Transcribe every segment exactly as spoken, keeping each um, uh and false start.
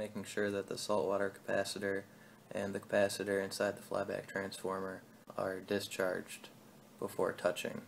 making sure that the saltwater capacitor and the capacitor inside the flyback transformer are discharged before touching.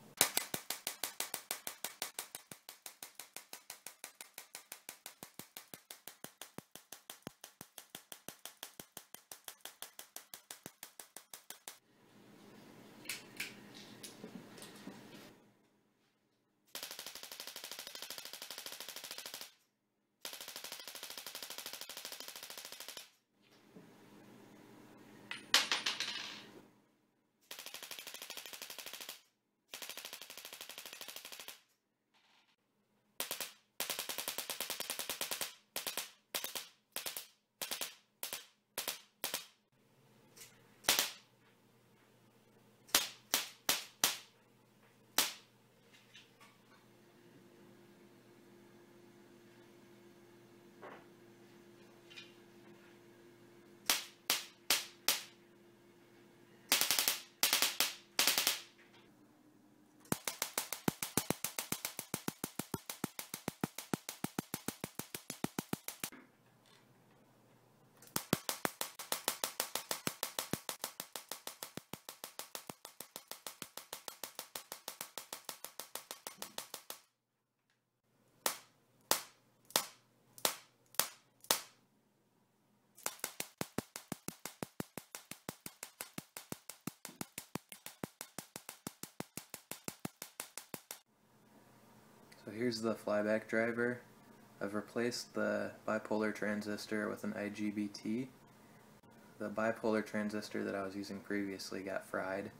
So here's the flyback driver. I've replaced the bipolar transistor with an I G B T. The bipolar transistor that I was using previously got fried,